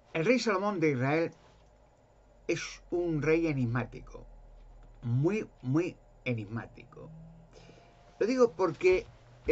El rey Salomón de Israel es un rey enigmático, muy enigmático. Lo digo porque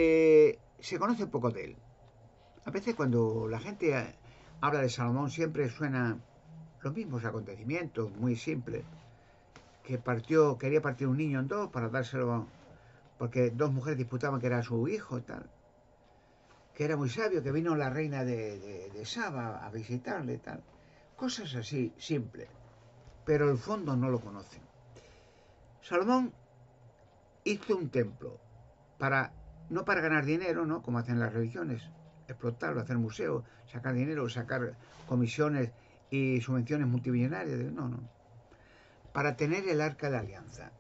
se conoce poco de él. A veces cuando la gente habla de Salomón siempre suena los mismos acontecimientos, muy simples, que quería partir un niño en dos para dárselo, porque dos mujeres disputaban que era su hijo y tal, que era muy sabio, que vino la reina de Saba a visitarle y tal. Cosas así, simples, pero el fondo no lo conocen. Salomón hizo un templo para, no para ganar dinero, ¿no? Como hacen las religiones, explotarlo, hacer museos, sacar dinero, sacar comisiones y subvenciones multimillonarias. No, no. Para tener el arca de alianza.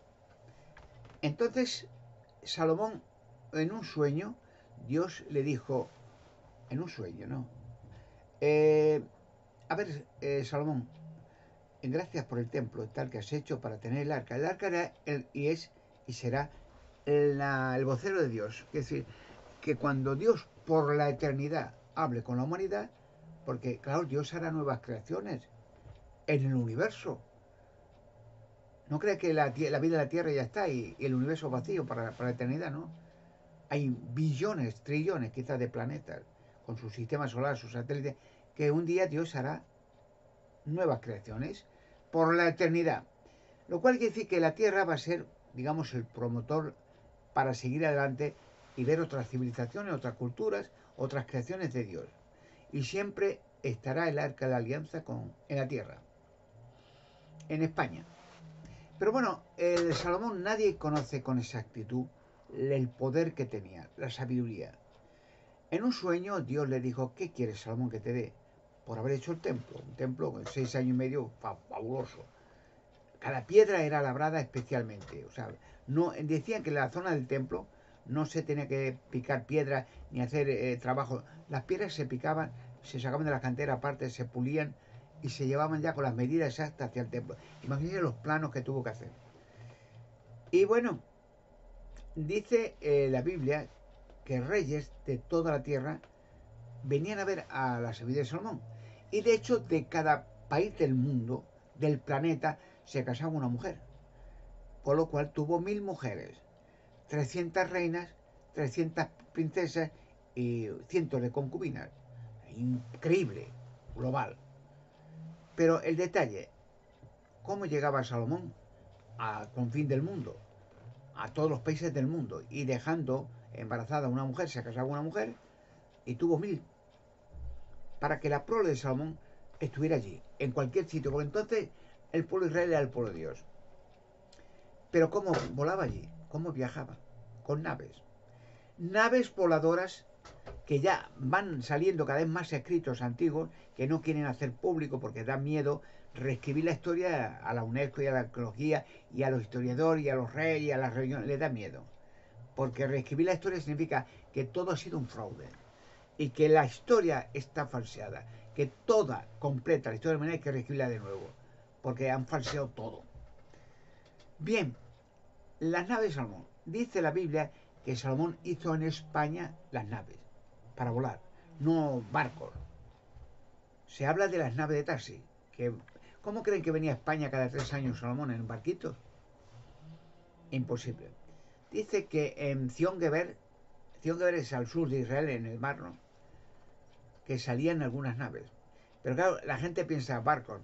Entonces, Salomón, en un sueño, Dios le dijo, en un sueño, ¿no? Eh, a ver, Salomón, gracias por el templo tal que has hecho para tener el arca. El arca era y es y será el vocero de Dios. Es decir, que cuando Dios por la eternidad hable con la humanidad, porque claro, Dios hará nuevas creaciones en el universo. No crees que la vida de la Tierra ya está y el universo vacío para la eternidad, ¿no? Hay billones, trillones quizás de planetas con su sistema solar, sus satélites, que un día Dios hará nuevas creaciones por la eternidad. Lo cual quiere decir que la Tierra va a ser, digamos, el promotor para seguir adelante y ver otras civilizaciones, otras culturas, otras creaciones de Dios. Y siempre estará el arca de la alianza en la Tierra, en España. Pero bueno, el Salomón nadie conoce con exactitud el poder que tenía, la sabiduría. En un sueño Dios le dijo, ¿qué quieres, Salomón, que te dé? Por haber hecho el templo, un templo con 6 años y medio fabuloso. Cada piedra era labrada especialmente. O sea, no, decían que en la zona del templo no se tenía que picar piedra ni hacer trabajo. Las piedras se picaban, se sacaban de la cantera aparte, se pulían y se llevaban ya con las medidas exactas hacia el templo. Imagínense los planos que tuvo que hacer. Y bueno, dice la Biblia que reyes de toda la tierra venían a ver a la sabiduría de Salomón. Y de hecho, de cada país del mundo, del planeta, se casaba una mujer. Por lo cual tuvo 1000 mujeres, 300 reinas, 300 princesas y cientos de concubinas. Increíble, global. Pero el detalle, ¿cómo llegaba Salomón al confín del mundo? A todos los países del mundo. Y dejando embarazada a una mujer, se casaba una mujer y tuvo 1000. Para que la prole de Salomón estuviera allí, en cualquier sitio. Porque entonces el pueblo de Israel era el pueblo de Dios. Pero ¿cómo volaba allí? ¿Cómo viajaba? Con naves. Naves voladoras que ya van saliendo cada vez más escritos antiguos que no quieren hacer público porque da miedo reescribir la historia a la UNESCO y a la arqueología y a los historiadores y a los reyes y a las religiones. Les da miedo. Porque reescribir la historia significa que todo ha sido un fraude y que la historia está falseada. Que toda completa la historia de manera hay que reescribirla de nuevo porque han falseado todo. Bien, las naves de Salomón. Dice la Biblia que Salomón hizo en España las naves para volar, no barcos. Se habla de las naves de taxi. Que, ¿Cómo creen que venía a España cada 3 años Salomón en barquitos? Imposible. Dice que en Zion Geber es al sur de Israel, en el mar, ¿no? Que salían algunas naves. Pero claro, la gente piensa barcos.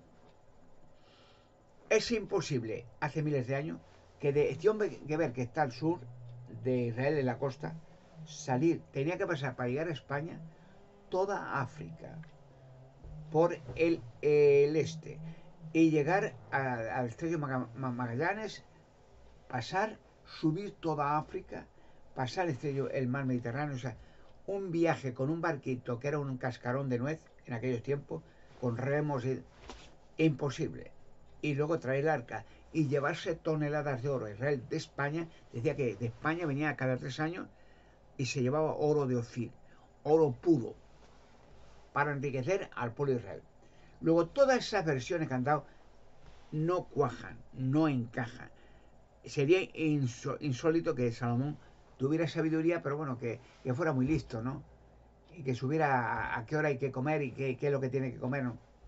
Es imposible, hace miles de años, que de Zion Geber, que está al sur de Israel, en la costa, salir, tenía que pasar para llegar a España toda África, por el este, y llegar al estrecho Magallanes, pasar, subir toda África, pasar el mar Mediterráneo, o sea, un viaje con un barquito que era un cascarón de nuez en aquellos tiempos, con remos, imposible. Y luego traer el arca y llevarse toneladas de oro. Israel de España, decía que de España venía cada 3 años y se llevaba oro de Ofir, oro puro, para enriquecer al pueblo de Israel. Luego, todas esas versiones que han dado no cuajan, no encajan. Sería insólito que Salomón tuviera sabiduría, pero bueno, que fuera muy listo, ¿no? Y que supiera a qué hora hay que comer y qué es lo que tiene que comer, ¿no?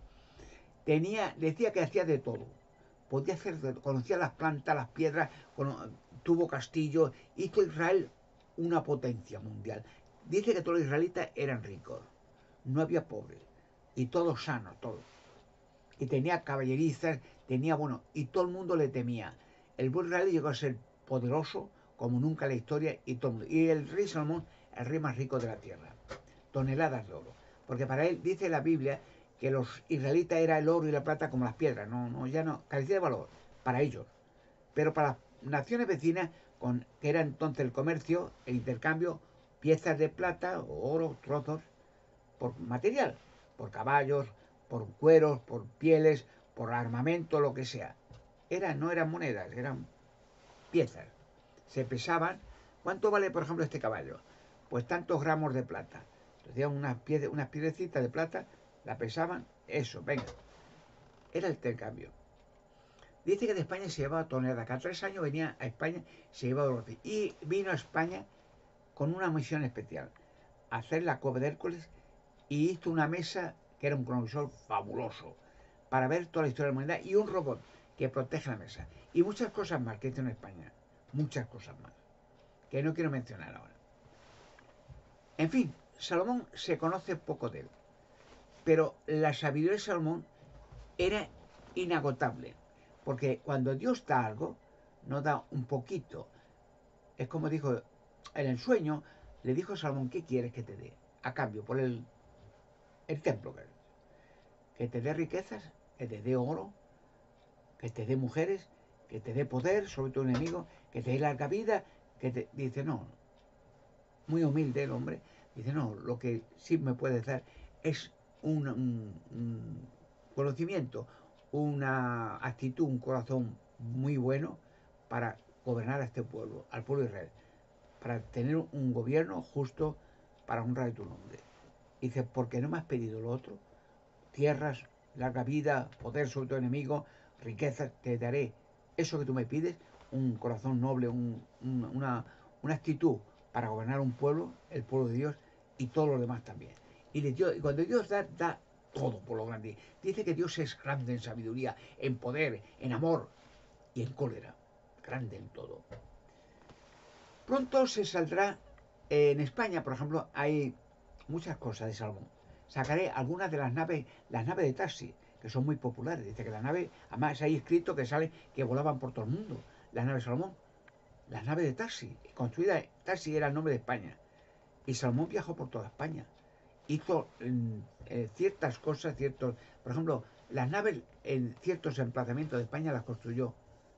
decía que hacía de todo. Podía hacer, conocía las plantas, las piedras, tuvo castillos, hizo Israel una potencia mundial. Dice que todos los israelitas eran ricos, no había pobres, y todos sanos, todos. Y tenía caballerizas, tenía, bueno, y todo el mundo le temía. El buen Israel llegó a ser poderoso como nunca en la historia, y el rey Salomón, el rey más rico de la tierra. Toneladas de oro. Porque para él, dice la Biblia, que los israelitas era el oro y la plata como las piedras, ya no, carecía de valor para ellos. Pero para las naciones vecinas, que era entonces el comercio, el intercambio, piezas de plata o oro, trozos, por material, por caballos, por cueros, por pieles, por armamento, lo que sea. No eran monedas, eran piezas. Se pesaban. ¿Cuánto vale, por ejemplo, este caballo? Pues tantos gramos de plata. Entonces, unas piedrecitas de plata, la pesaban, eso, venga. Era el intercambio. Dice que de España se llevaba toneladas. Cada 3 años venía a España, se llevaba oro. Y vino a España con una misión especial. Hacer la cueva de Hércules, y hizo una mesa que era un cronovisor fabuloso para ver toda la historia de la humanidad, y un robot que protege la mesa. Y muchas cosas más que hizo en España. Muchas cosas más. Que no quiero mencionar ahora. En fin, Salomón se conoce poco de él. Pero la sabiduría de Salomón era inagotable. Porque cuando Dios da algo, no da un poquito. Es como dijo en el sueño, le dijo a Salomón: ¿qué quieres que te dé? A cambio, por el templo. Que te dé riquezas, que te dé oro, que te dé mujeres, que te dé poder sobre tu enemigo, que te dé larga vida. Dice, no, muy humilde el hombre. Dice, no, lo que sí me puedes dar es un conocimiento, una actitud, un corazón muy bueno para gobernar a este pueblo, al pueblo de Israel, para tener un gobierno justo, para honrar tu nombre. Dice, ¿por qué no me has pedido lo otro? Tierras, larga vida, poder sobre tu enemigo, riquezas, te daré eso que tú me pides, un corazón noble, una actitud para gobernar un pueblo, el pueblo de Dios, y todo lo demás también. Y cuando Dios da todo por lo grande. Dice que Dios es grande en sabiduría, en poder, en amor y en cólera. Grande en todo. Pronto se saldrá, en España, por ejemplo, hay muchas cosas de Salomón. Sacaré algunas de las naves de taxi, que son muy populares. Dice que la nave, además hay escrito que sale que volaban por todo el mundo, las naves de Salomón. Las naves de taxi, construida, taxi era el nombre de España. Y Salomón viajó por toda España. Hizo ciertas cosas, por ejemplo, las naves en ciertos emplazamientos de España las construyó.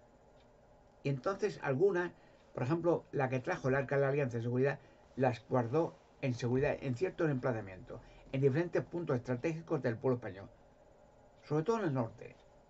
Y entonces algunas, por ejemplo, la que trajo el Arca de la Alianza de Seguridad, las guardó en seguridad en ciertos emplazamientos, en diferentes puntos estratégicos del pueblo español, sobre todo en el norte.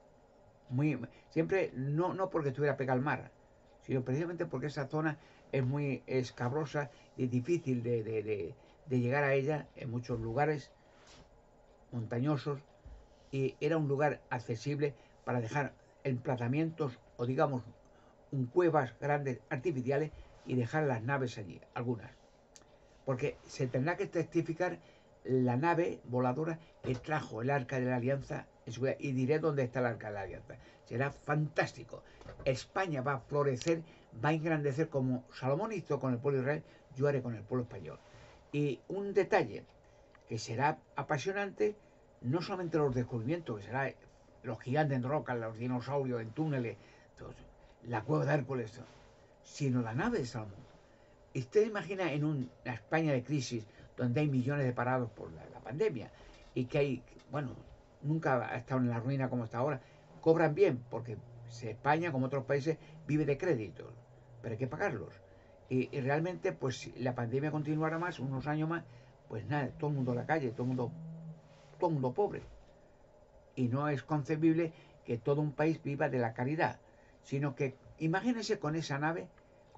Siempre, no porque estuviera pegada al mar, sino precisamente porque esa zona es muy escabrosa y difícil de llegar a ella en muchos lugares montañosos, y era un lugar accesible para dejar emplazamientos o, digamos, cuevas grandes artificiales, y dejar las naves allí, algunas. Porque se tendrá que testificar la nave voladora que trajo el Arca de la Alianza en su vida, y diré dónde está el Arca de la Alianza. Será fantástico. España va a florecer, va a engrandecer como Salomón hizo con el pueblo de Israel, yo haré con el pueblo español. Y un detalle que será apasionante, no solamente los descubrimientos, que será los gigantes en rocas, los dinosaurios en túneles, la cueva de Hércules, sino la nave de Salomón. Usted imagina en una España de crisis, donde hay millones de parados por la pandemia, y que hay, bueno, nunca ha estado en la ruina como está ahora, cobran bien, porque España, como otros países, vive de créditos, pero hay que pagarlos. Y realmente, pues si la pandemia continuara más, unos años más, pues nada, todo el mundo a la calle, todo el mundo pobre. Y no es concebible que todo un país viva de la caridad, sino que imagínense con esa nave,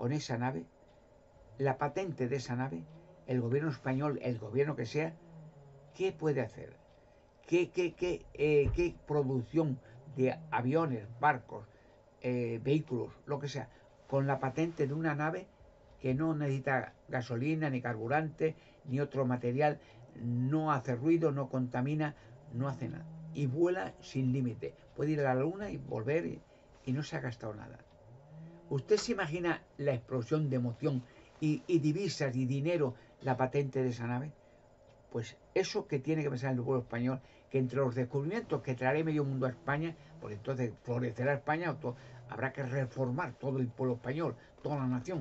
la patente de esa nave, el gobierno español, el gobierno que sea, ¿qué puede hacer? ¿Qué producción de aviones, barcos, vehículos, lo que sea, con la patente de una nave que no necesita gasolina, ni carburante, ni otro material, no hace ruido, no contamina, no hace nada? y vuela sin límite. Puede ir a la luna y volver y no se ha gastado nada. ¿Usted se imagina la explosión de emoción y divisas y dinero, la patente de esa nave? Pues eso que tiene que pensar el pueblo español, que entre los descubrimientos que traerá medio mundo a España, porque entonces florecerá España, habrá que reformar todo el pueblo español, toda la nación.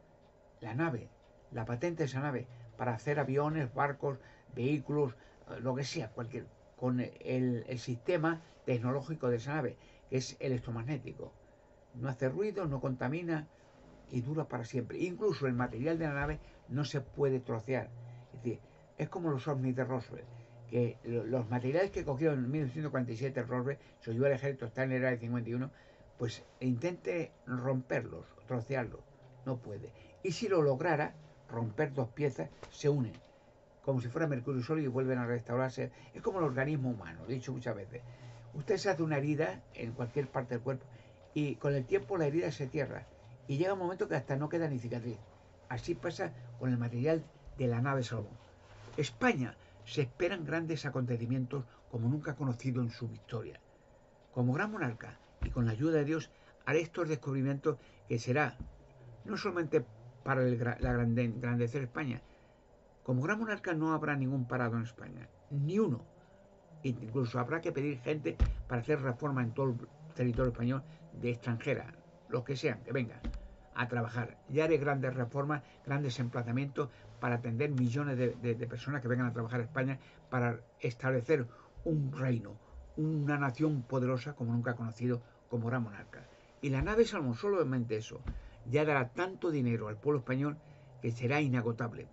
La nave, la patente de esa nave, para hacer aviones, barcos, vehículos, lo que sea, cualquier, con el sistema tecnológico de esa nave, que es electromagnético. No hace ruido, no contamina y dura para siempre. Incluso el material de la nave no se puede trocear. Es decir, es como los ovnis de Roswell, que los materiales que cogieron en 1947 Roswell, se lo llevó al ejército, está en el área 51, pues intente romperlos, trocearlos, no puede. Y si lo lograra, romper dos piezas, se unen, como si fuera mercurio sólido y vuelven a restaurarse. Es como el organismo humano, lo he dicho muchas veces. Usted se hace una herida en cualquier parte del cuerpo y con el tiempo la herida se cierra y llega un momento que hasta no queda ni cicatriz. Así pasa con el material de la nave Salomón. España se esperan grandes acontecimientos como nunca ha conocido en su historia. Como gran monarca y con la ayuda de Dios haré estos descubrimientos que será no solamente para engrandecer España. Como gran monarca no habrá ningún parado en España, ni uno. Incluso habrá que pedir gente para hacer reforma en todo el territorio español de extranjera, los que sean, que vengan a trabajar. Ya haré grandes reformas, grandes emplazamientos para atender millones de personas que vengan a trabajar a España para establecer un reino, una nación poderosa como nunca ha conocido como gran monarca. Y la nave Salomón, solamente eso, ya dará tanto dinero al pueblo español que será inagotable.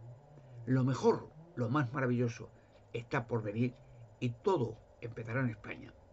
Lo mejor, lo más maravilloso, está por venir y todo empezará en España.